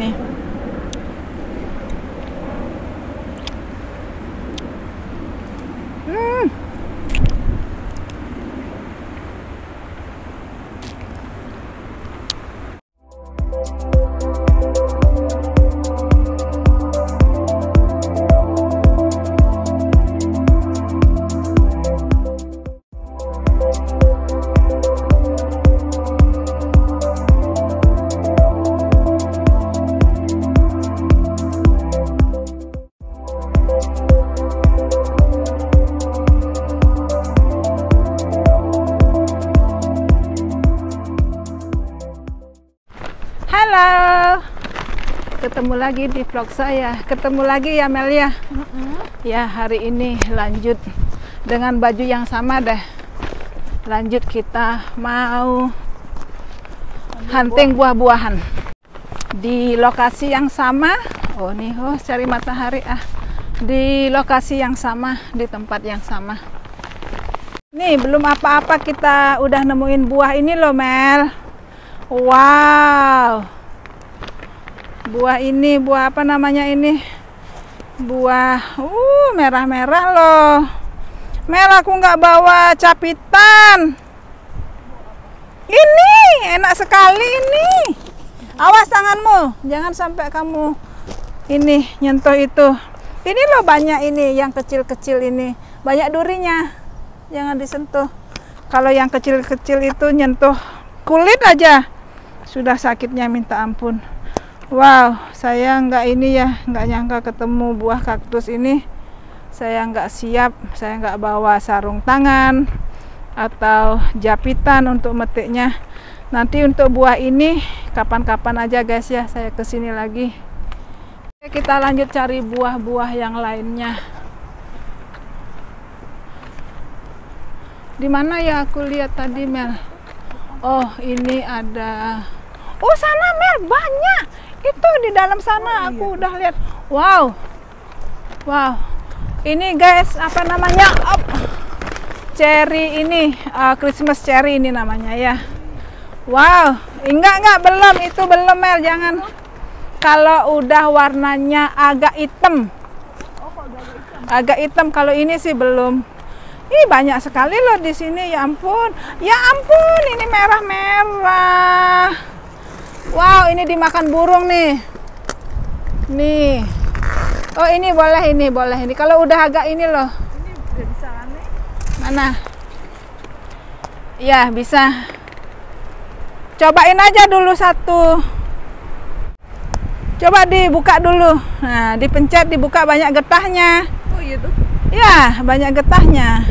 Nih. Halo, ketemu lagi di vlog saya. Ketemu lagi ya Mel ya. Ya, hari ini lanjut dengan baju yang sama deh. Lanjut kita mau hunting buah-buahan di lokasi yang sama. Oh nih, cari matahari di lokasi yang sama, di tempat yang sama. Nih belum apa-apa kita udah nemuin buah ini loh Mel. Wow, buah ini, buah apa namanya ini? Buah merah-merah loh. Mel, aku nggak bawa capitan. Ini enak sekali ini. Awas tanganmu, jangan sampai kamu ini nyentuh itu. Ini loh banyak ini, yang kecil-kecil ini banyak durinya. Jangan disentuh. Kalau yang kecil-kecil itu nyentuh kulit aja sudah sakitnya minta ampun. Wow, saya nggak nyangka ketemu buah kaktus ini. Saya nggak siap, saya nggak bawa sarung tangan atau japitan untuk metiknya. Nanti untuk buah ini kapan-kapan aja guys ya, saya kesini lagi. Oke, kita lanjut cari buah-buah yang lainnya. Di mana ya aku lihat tadi Mel? Oh, ini ada. Oh, sana Mel, banyak. Itu di dalam sana aku udah lihat. Wow. Wow. Ini guys, apa namanya? Cherry ini, Christmas cherry ini namanya ya. Wow. Enggak, belum. Itu belum Mel, jangan. Kalau udah warnanya agak hitam. Agak hitam, kalau ini sih belum. Ih, banyak sekali loh di sini, ya ampun. Ya ampun, ini merah-merah. Wow, ini dimakan burung nih. Nih. Oh, ini boleh ini. Kalau udah agak ini loh. Ini udah bisa aneh. Mana? Iya, bisa. Cobain aja dulu satu. Coba dibuka dulu. Nah, dipencet, dibuka, banyak getahnya. Oh iya tuh. Iya, banyak getahnya.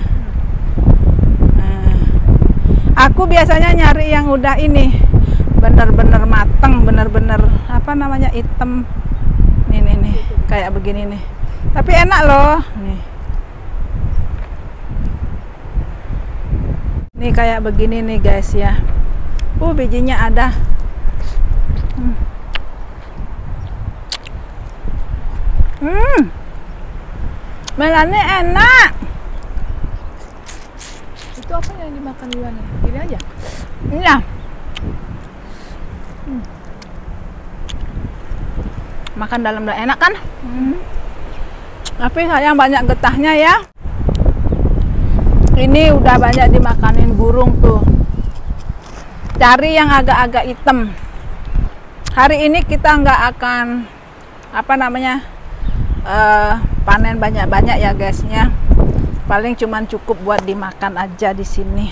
Aku biasanya nyari yang udah ini bener-bener mateng, bener-bener apa namanya hitam. Nih, kayak begini nih. Tapi enak loh. Nih kayak begini nih guys ya. Bijinya ada. Melannya enak. Itu apa yang dimakan Iwan? Gini aja. Iya. Makan dalam enak kan? Tapi sayang banyak getahnya ya. Ini udah banyak dimakanin burung tuh. Cari yang agak-agak hitam. Hari ini kita nggak akan apa namanya panen banyak-banyak ya guysnya. Paling cuman cukup buat dimakan aja di sini.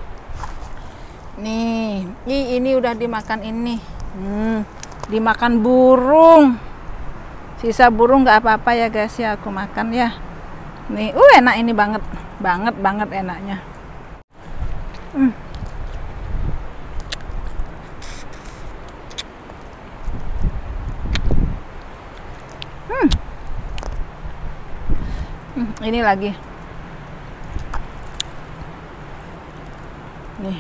Nih, ini udah dimakan ini. Dimakan burung. Sisa burung nggak apa-apa ya guys ya, aku makan ya. Nih, enak ini banget enaknya. Ini lagi. Nih.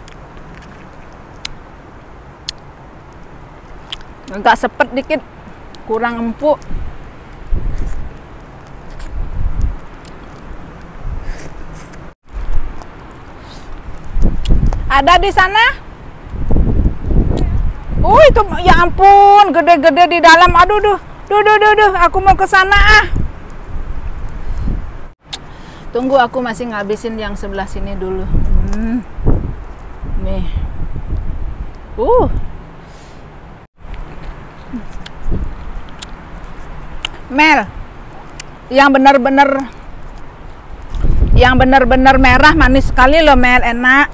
Agak sepet dikit, kurang empuk. Ada di sana? Itu ya ampun, gede-gede di dalam. Aduh, duh, aku mau ke sana ah. Tunggu, aku masih ngabisin yang sebelah sini dulu. Nih. Mel, yang benar-benar merah manis sekali loh Mel, enak.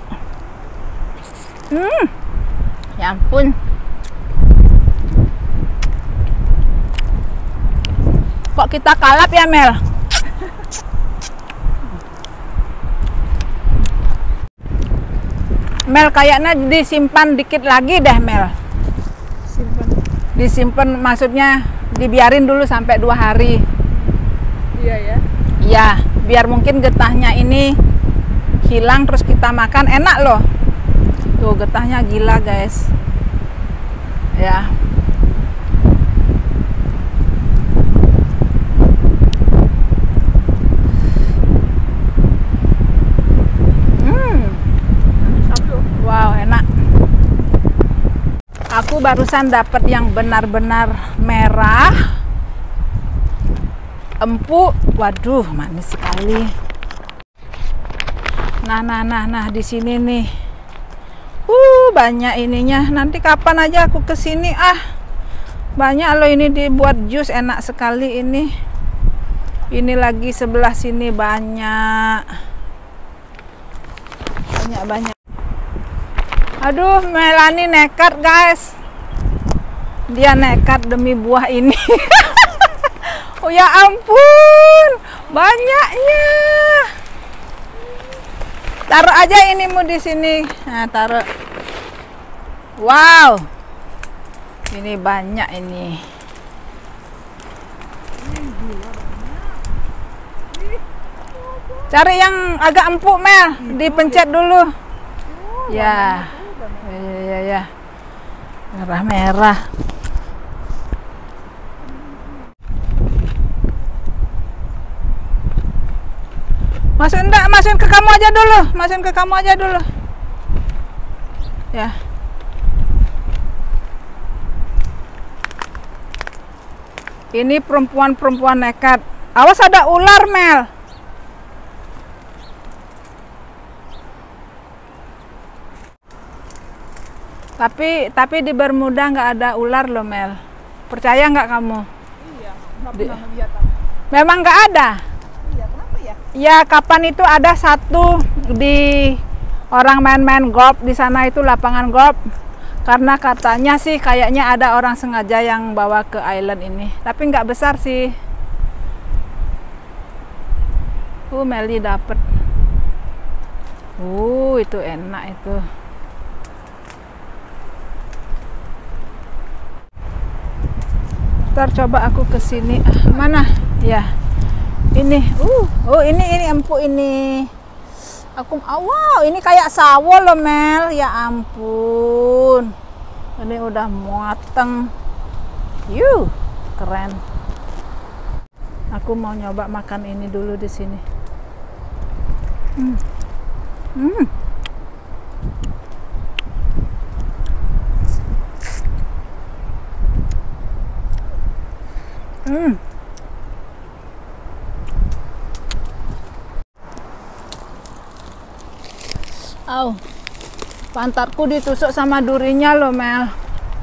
Ya ampun. Kok kita kalap ya Mel? Mel, kayaknya disimpan dikit lagi deh Mel. Disimpan maksudnya dibiarin dulu sampai 2 hari. Iya ya. Iya, biar mungkin getahnya ini hilang terus kita makan, enak loh. Tuh getahnya gila guys. Ya. Wow, enak. Aku barusan dapat yang benar-benar merah, empuk. Waduh, manis sekali. Nah, di sini nih. Banyak ininya. Nanti kapan aja aku kesini ah. Banyak loh ini dibuat jus, enak sekali ini. Ini lagi sebelah sini banyak. Banyak. Aduh, Melani nekat guys. Dia nekat demi buah ini. Oh ya ampun, banyaknya. Taruh aja inimu di sini. Nah, taruh. Wow. Ini banyak ini. Cari yang agak empuk Mel, dipencet dulu. Ya. Ya. Merah-merah. Masukin ke kamu aja dulu. Masukin ke kamu aja dulu. Ya. Ini perempuan-perempuan nekat. Awas ada ular, Mel. Tapi di Bermuda nggak ada ular loh, Mel. Percaya nggak kamu? Iya, nggak pernah melihat. Memang nggak ada? Iya, kenapa ya? Ya, kapan itu ada satu di orang main-main golf di sana, itu lapangan golf. Karena katanya sih kayaknya ada orang sengaja yang bawa ke island ini. Tapi nggak besar sih. Meli dapet. Itu enak itu. Ntar coba aku ke sini. Mana? Ya. Ini. Ini empuk ini. Wow, ini kayak sawo loh, Mel. Ya ampun. Ini udah mateng. Keren. Aku mau nyoba makan ini dulu di sini. Pantatku ditusuk sama durinya loh, Mel.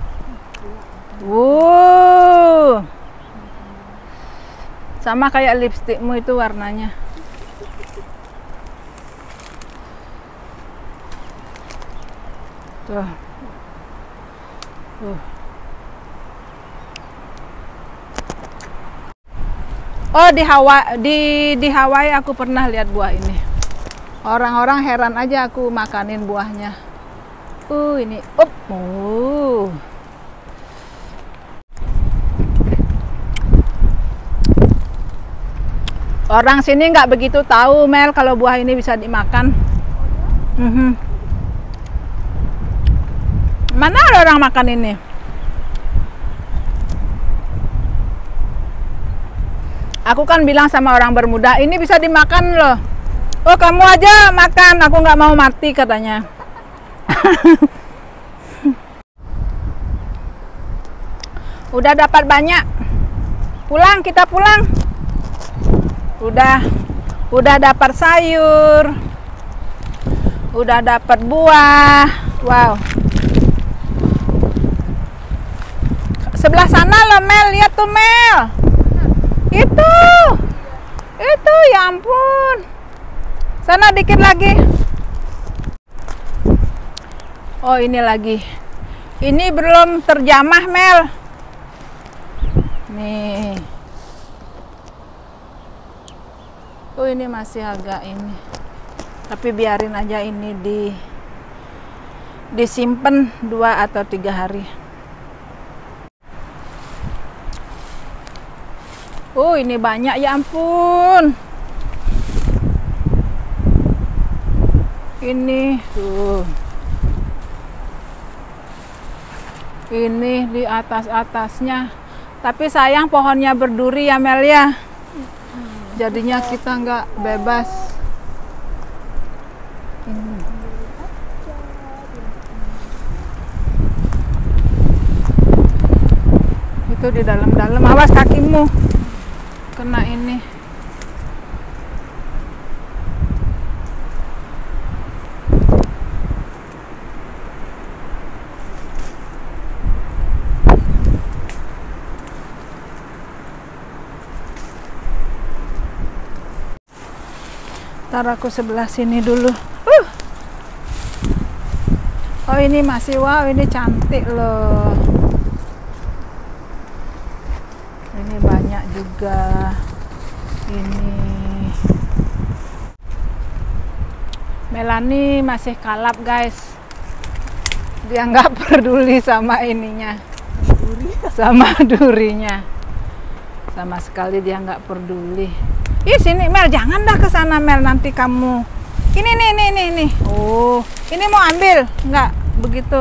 Sama kayak lipstikmu itu warnanya. Tuh. Di Hawaii aku pernah lihat buah ini. Orang-orang heran aja aku makanin buahnya. Ini. Orang sini nggak begitu tahu, Mel, kalau buah ini bisa dimakan. Mana ada orang makan ini? Aku kan bilang sama orang Bermuda, ini bisa dimakan loh. Kamu aja makan, aku nggak mau mati katanya. Udah dapat banyak. Pulang, kita pulang. Udah dapat sayur. Udah dapat buah. Wow. Sebelah sana loh Mel, lihat tuh Mel. Itu ya ampun. Sana dikit lagi. Oh, ini lagi. Ini belum terjamah Mel. Nih. Oh, ini masih agak ini. Tapi biarin aja ini disimpan 2 atau 3 hari. Oh, ini banyak ya ampun. Ini tuh. Ini di atas-atasnya. Tapi sayang pohonnya berduri ya Mel ya. Jadinya kita nggak bebas. Itu di dalam-dalam. Awas kakimu kena ini. Ntar aku sebelah sini dulu. Oh, ini masih, wow, ini cantik loh. Ini banyak juga. Ini Melanie masih kalap guys. Dia nggak peduli sama ininya, sama durinya. Sama sekali dia nggak peduli. Ih, sini Mel, jangan dah ke sana Mel, nanti kamu. Ini nih. Oh, ini mau ambil? Nggak begitu.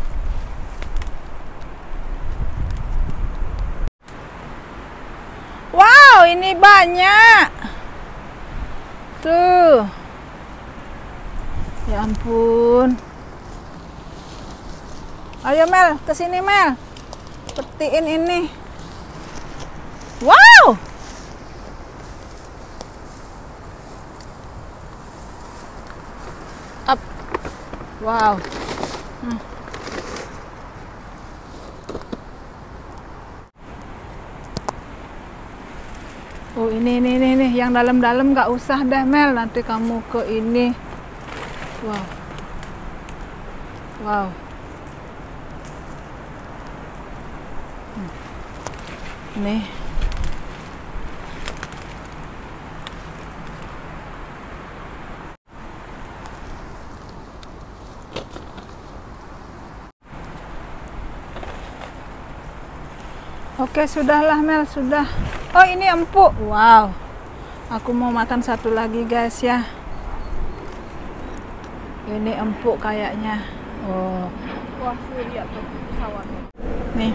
Wow, ini banyak. Tuh. Ya ampun. Ayo Mel, ke sini Mel. Petiin ini. Wow. Up. Wow. Oh, ini yang dalam-dalam nggak usah deh Mel, nanti kamu ke ini. Wow. Wow. Nih. Oke, sudahlah Mel, sudah. Oh, ini empuk. Wow. Aku mau makan satu lagi guys ya. Ini empuk kayaknya. Oh. Wah, lihat tuh pesawatnya. Nih.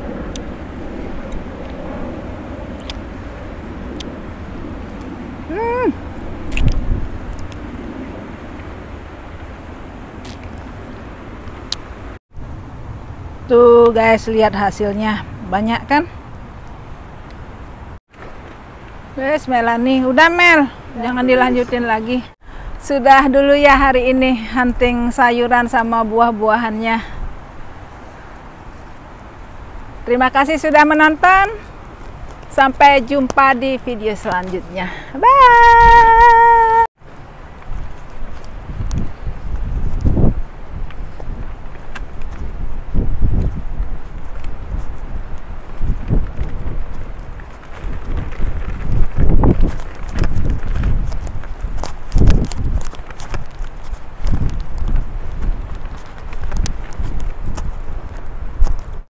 Tuh guys, lihat hasilnya. Banyak kan? Wes Melanie, udah Mel, jangan dilanjutin lagi. Sudah dulu ya hari ini hunting sayuran sama buah-buahannya. Terima kasih sudah menonton. Sampai jumpa di video selanjutnya. Bye.